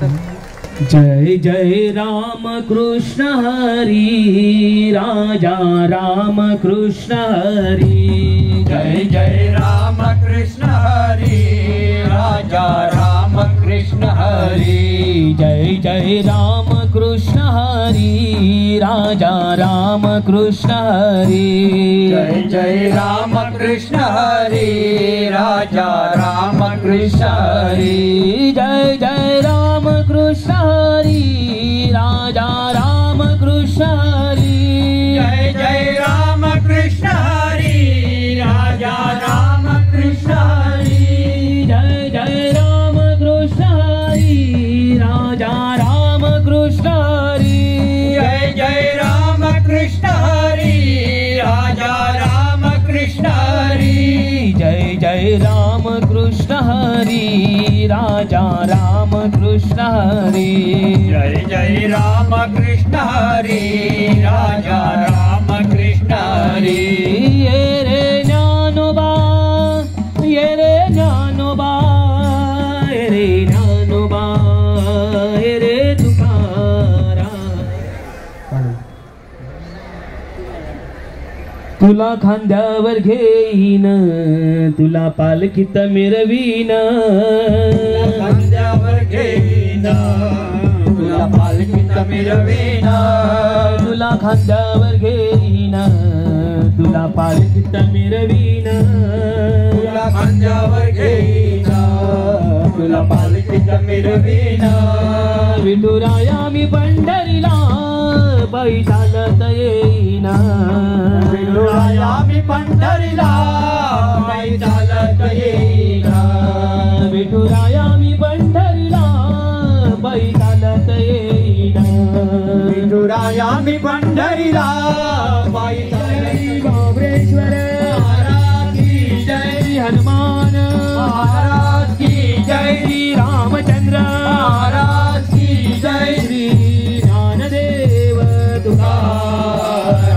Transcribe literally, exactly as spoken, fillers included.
जय जय राम कृष्ण हरी राजा राम कृष्ण हरी जय जय राम कृष्ण हरी राजा राम कृष्ण हरी जय जय राम कृष्ण हरी राजा राम कृष्ण हरी जय जय राम कृष्ण हरी राजा राम कृष्ण हरी जय जय राम कृष्ण हरी राजा राम कृष्ण हरी जय जय राम कृष्ण हरी राजा राम कृष्ण हरी जय जय राम कृष्ण हरी राजा राम कृष्ण हरी जय जय राम कृष्ण हरी राजा राम कृष्ण हरी जय जय राम कृष्ण हरी राजा राम कृष्ण हरी जय जय राम कृष्ण हरी राजा राम कृष्ण हरी ये रे ज्ञानोबा ये रे ज्ञानोबा ये रे ज्ञानोबा ये रे तुकारा तुला खांद्यावर घेईन तुला पालखीत मिरवीन खांद्यावर घेईन तुला पालखीत मिरवीन तुला खांद्यावर घेईन तुला पालखीत मिरवीन तुला खांद्यावर घेईन तुला पालखीत मिरवीन विठुराया मी पंढरीला बाई चालत येईन विठुराया मी पंढरीला बाई चालत येईन विठुराया मी पंढरीला बाई चालत येईन विठुराया मी पंढरीला बाई चालत बाबरेश्वर महाराज की जय श्री हनुमान महाराज की जय श्री रामचंद्र महाराज की जय श्री ज्ञानदेव तुकाराम